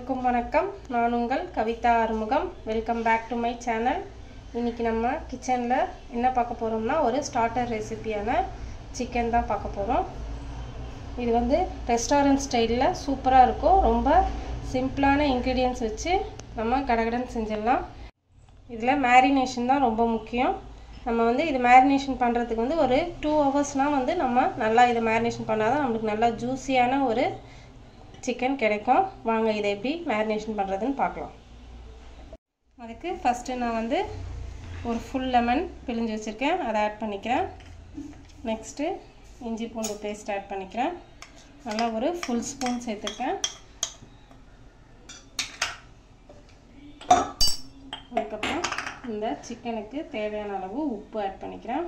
எல்லோருக்கும் வணக்கம். நான் உங்கள் Kavitha Arumugam. Welcome back to my channel. இன்றைக்கி நம்ம கிச்சனில் என்ன பார்க்க போகிறோம்னா ஒரு ஸ்டார்டர் ரெசிபியான சிக்கன் தான் பார்க்க போகிறோம். இது வந்து ரெஸ்டாரண்ட் ஸ்டைலில் சூப்பராக இருக்கும். ரொம்ப சிம்பிளான இன்க்ரீடியன்ட்ஸ் வச்சு நம்ம கடகடன் செஞ்சிடலாம். இதில் மேரினேஷன் தான் ரொம்ப முக்கியம். நம்ம வந்து இது மேரினேஷன் பண்ணுறதுக்கு வந்து ஒரு 2 ஹவர்ஸ்னால் வந்து நம்ம நல்லா இதை மேரினேஷன் பண்ணால் தான் நம்மளுக்கு நல்லா ஜூஸியான ஒரு சிக்கன் கிடைக்கும். வாங்க இதை எப்படி மேரினேஷன் பண்ணுறதுன்னு பார்க்கலாம். அதுக்கு ஃபஸ்ட்டு நான் வந்து ஒரு ஃபுல் லெமன் பிழிஞ்சு வச்சுருக்கேன், அதை ஆட் பண்ணிக்கிறேன். நெக்ஸ்ட்டு இஞ்சி பூண்டு பேஸ்ட் ஆட் பண்ணிக்கிறேன். நல்லா ஒரு ஃபுல் ஸ்பூன் சேர்த்துருக்கேன். அதுக்கப்புறம் இந்த சிக்கனுக்கு தேவையான அளவு உப்பு ஆட் பண்ணிக்கிறேன்.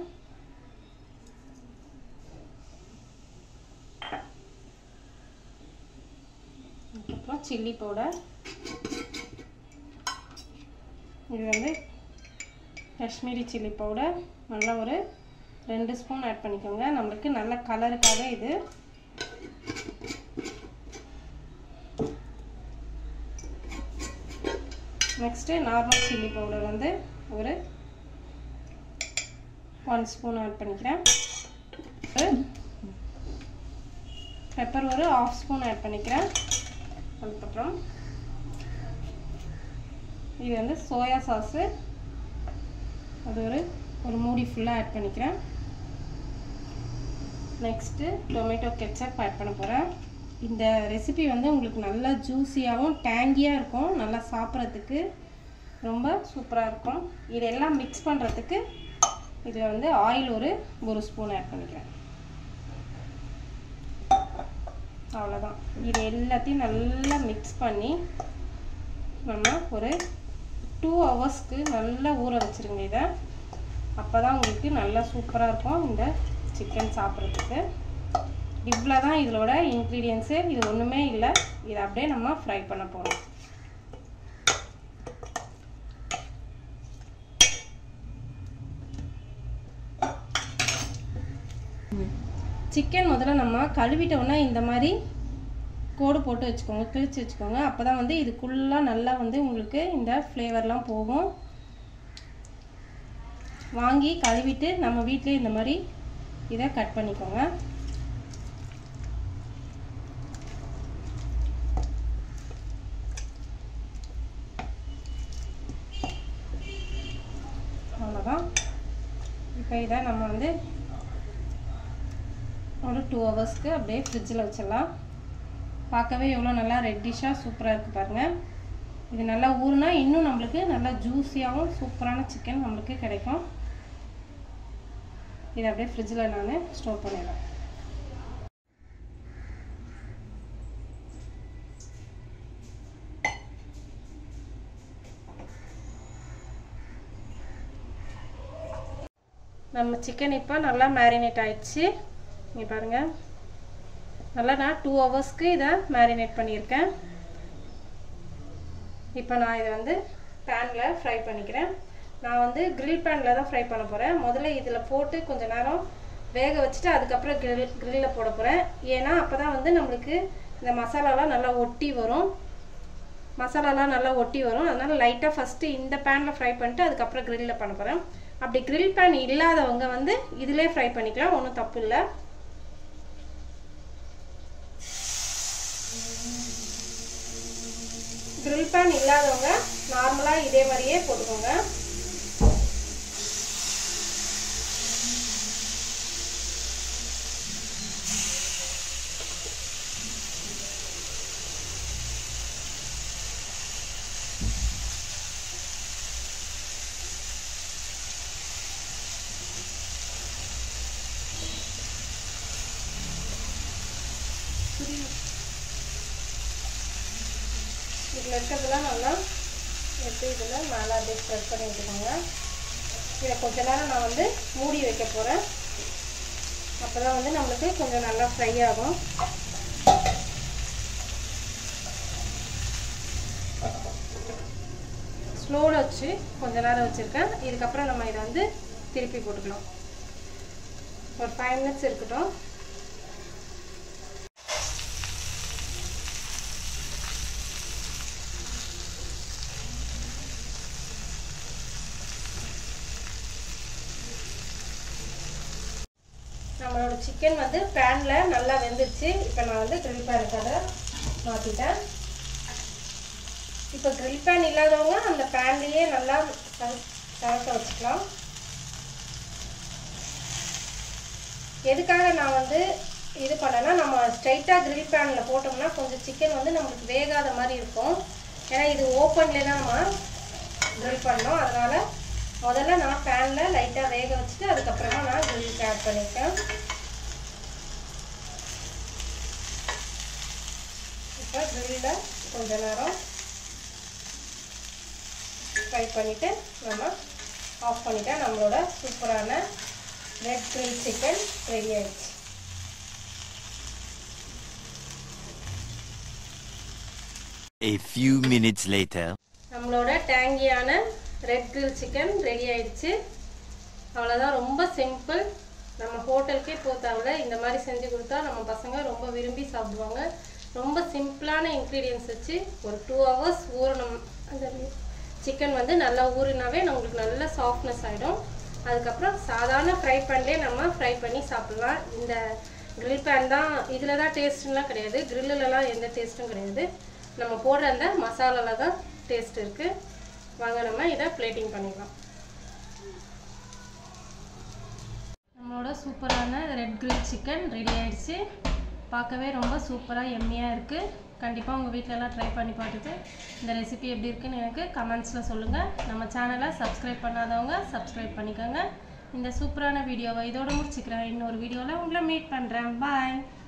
அதுக்கப்புறம் சில்லி பவுடர், இது வந்து காஷ்மீரி சில்லி பவுடர், நல்லா ஒரு 2 ஸ்பூன் ஆட் பண்ணிக்கோங்க. நம்மளுக்கு நல்ல கலருக்காக இது. நெக்ஸ்ட்டு நார்மல் சில்லி பவுடர் வந்து ஒரு 1 ஸ்பூன் ஆட் பண்ணிக்கிறேன். பெப்பர் ஒரு 1/2 ஸ்பூன் ஆட் பண்ணிக்கிறேன். அதுக்கப்புறம் இது வந்து சோயா சாஸு, அது ஒரு மூடி ஃபுல்லாக ஆட் பண்ணிக்கிறேன். நெக்ஸ்ட்டு டொமேட்டோ கெட்சப் ஆட் பண்ண போகிறேன். இந்த ரெசிபி வந்து உங்களுக்கு நல்லா ஜூஸியாகவும் டேங்கியாக இருக்கும். நல்லா சாப்பிட்றதுக்கு ரொம்ப சூப்பராக இருக்கும். இதெல்லாம் மிக்ஸ் பண்ணுறதுக்கு இதில் வந்து ஆயில் ஒரு ஸ்பூன் ஆட் பண்ணிக்கிறேன். அவ்வளோதான். இது எல்லாத்தையும் நல்லா மிக்ஸ் பண்ணி நம்ம ஒரு 2 ஹவர்ஸ்க்கு நல்லா ஊற வச்சுருங்க. இதை அப்போ தான் உங்களுக்கு நல்லா சூப்பராக இருக்கும் இந்த சிக்கன் சாப்பிட்றதுக்கு. இவ்வளோ தான் இதோட இன்க்ரீடியன்ஸு. இது ஒன்றுமே இல்லை. இதை அப்படியே நம்ம ஃப்ரை பண்ண போகிறோம். சிக்கன் முதல்ல நம்ம கழுவிட்டோன்னா இந்த மாதிரி கோடு போட்டு வச்சுக்கோங்க, கிழிச்சு வச்சுக்கோங்க. அப்போ தான் வந்து இதுக்குள்ளாக நல்லா வந்து உங்களுக்கு இந்த ஃப்ளேவர்லாம் போகும். வாங்கி கழுவிட்டு நம்ம வீட்டிலே இந்த மாதிரி இதை கட் பண்ணிக்கோங்க. அவ்வளோதான். இப்போ இதை நம்ம வந்து ஒரு 2 ஹவர்ஸ்க்கு அப்படியே ஃப்ரிட்ஜில் வச்சிடலாம். பார்க்கவே எவ்வளோ நல்லா ரெட்டிஷாக சூப்பராக இருக்குது பாருங்கள். இது நல்லா ஊறுனா இன்னும் நம்மளுக்கு நல்லா ஜூஸியாகவும் சூப்பரான சிக்கன் நம்மளுக்கு கிடைக்கும். இதை அப்படியே ஃப்ரிட்ஜில் நான் ஸ்டோர் பண்ணிடுறேன். நம்ம சிக்கன் இப்போ நல்லா மேரினேட் ஆயிடுச்சு. இங்கே பாருங்கள், நல்லா நான் 2 ஹவர்ஸ்க்கு இதை மேரினேட் பண்ணியிருக்கேன். இப்போ நான் இதை வந்து பேனில் ஃப்ரை பண்ணிக்கிறேன். நான் வந்து கிரில் பேனில் தான் ஃப்ரை பண்ண போகிறேன். முதல்ல இதில் போட்டு கொஞ்சம் நேரம் வேக வச்சுட்டு அதுக்கப்புறம் கிரில்லில் போட போகிறேன். ஏன்னா அப்போ தான் வந்து நம்மளுக்கு இந்த மசாலாலாம் நல்லா ஒட்டி வரும். அதனால் லைட்டாக ஃபஸ்ட்டு இந்த பேனில் ஃப்ரை பண்ணிட்டு அதுக்கப்புறம் கிரில்லில் பண்ண போகிறேன். அப்படி கிரில் பேன் இல்லாதவங்க வந்து இதிலே ஃப்ரை பண்ணிக்கலாம், ஒன்றும் தப்பு இல்லை. கிரில் பேன் இல்லாதவங்க நார்மலாக இதே மாதிரியே போட்டுக்கோங்க. இதில் இருக்கிறதுலாம் நல்லா எடுத்து இதில் மேலே அப்படியே ஸ்ப்ரெட் பண்ணி விட்டுக்கோங்க. இதை கொஞ்ச நேரம் நான் வந்து மூடி வைக்க போகிறேன். அப்போ தான் வந்து நம்மளுக்கு கொஞ்சம் நல்லா ஃப்ரை ஆகும். ஸ்லோவில் வச்சு கொஞ்ச நேரம் வச்சுருக்கேன். இதுக்கப்புறம் நம்ம இதை வந்து திருப்பி போட்டுக்கலாம். ஒரு 5 மினிட்ஸ் இருக்கட்டும். சிக்கன் வந்து பேனில் நல்லா வெந்துருச்சு. இப்போ நான் வந்து கிரில் பேனுக்கு அதை மாற்றிட்டேன். இப்போ கிரில் பேன் இல்லாதவங்க அந்த பேன்லேயே நல்லா சமைக்க வச்சுக்கலாம். எதுக்காக நான் வந்து இது பண்ணேன்னா, நம்ம ஸ்ட்ரைட்டாக கிரில் பேனில் போட்டோம்னா கொஞ்சம் சிக்கன் வந்து நம்மளுக்கு வேகாத மாதிரி இருக்கும். ஏன்னா இது ஓப்பன்லேயே தான் நம்ம கிரில் பண்ணோம். அதனால் முதல்ல நான் பேனில் லைட்டாக வேக வச்சுட்டு அதுக்கப்புறமா நான் கிரில்க்கு ஆட் பண்ணியிருக்கேன். இப்போ கிரில்லில் கொஞ்ச நேரம் ஃப்ரை பண்ணிவிட்டு நம்ம ஆஃப் பண்ணிட்டா நம்மளோட சூப்பரான ரெட் கிரில் சிக்கன் ரெடி ஆயிடுச்சு. A few minutes later நம்மளோட டேங்கியான ரெட் கிரில் சிக்கன் ரெடி ஆயிடுச்சு. அவ்வளோதான், ரொம்ப சிம்பிள். நம்ம ஹோட்டலுக்கே போத்தாவில் இந்த மாதிரி செஞ்சு கொடுத்தா நம்ம பசங்க ரொம்ப விரும்பி சாப்பிடுவாங்க. ரொம்ப சிம்பிளான இன்க்ரீடியன்ஸ் வச்சு ஒரு 2 hours ஊறணும். அந்த சிக்கன் வந்து நல்லா ஊறினாவே நம்மளுக்கு நல்ல சாஃப்ட்னஸ் ஆகிடும். அதுக்கப்புறம் சாதாரண ஃப்ரை பேன்லேயே நம்ம ஃப்ரை பண்ணி சாப்பிட்லாம். இந்த கிரில் பேன் தான், இதில் தான் டேஸ்ட்டுலாம் கிடையாது, கிரில்லுலலாம் எந்த டேஸ்ட்டும் கிடையாது. நம்ம போடுற அந்த மசாலாவில் தான் டேஸ்ட் இருக்குது. வாங்க நம்ம இதை பிளேட்டிங் பண்ணிடலாம். நம்மளோட சூப்பரான ரெட் கிரில் சிக்கன் ரெடி ஆயிடுச்சு. பார்க்கவே ரொம்ப சூப்பராக எம்மியாக இருக்குது. கண்டிப்பாக உங்கள் வீட்டிலலாம் ட்ரை பண்ணி பார்த்துட்டு இந்த ரெசிபி எப்படி இருக்குன்னு எனக்கு கமெண்ட்ஸில் சொல்லுங்கள். நம்ம சேனலை சப்ஸ்கிரைப் பண்ணாதவங்க சப்ஸ்கிரைப் பண்ணிக்கோங்க. இந்த சூப்பரான வீடியோவை இதோட முடிச்சுக்கிறேன். இன்னொரு வீடியோவில் உங்களை மீட் பண்ணுறேன். பாய்.